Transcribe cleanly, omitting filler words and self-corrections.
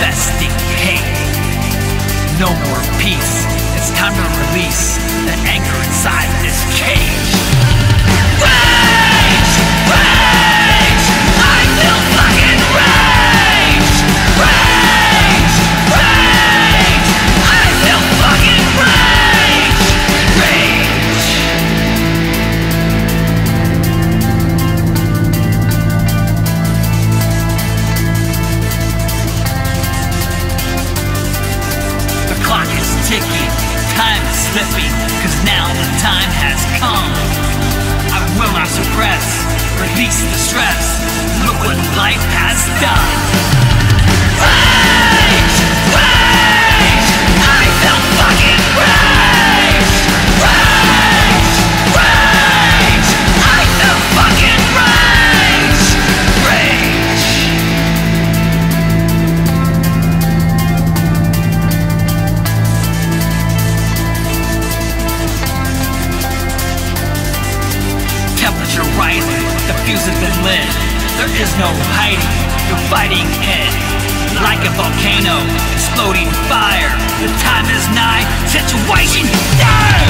manifesting hate. No more peace, it's time to release the anger inside this cage. Rage! Rage! I feel fucking rage! Rage! Rage! I feel fucking rage! Rage! The clock is ticking, time is slipping, 'cause now the time has come. I will not suppress, release the stress. Look what life has done. Rage! Rage! I feel fucking rage! Rage! Rage! I feel fucking rage! Rage! Temperature rising, the fuse has been lit. There is no hiding, you're fighting it. Like a volcano, exploding fire. The time is nigh, situation dire.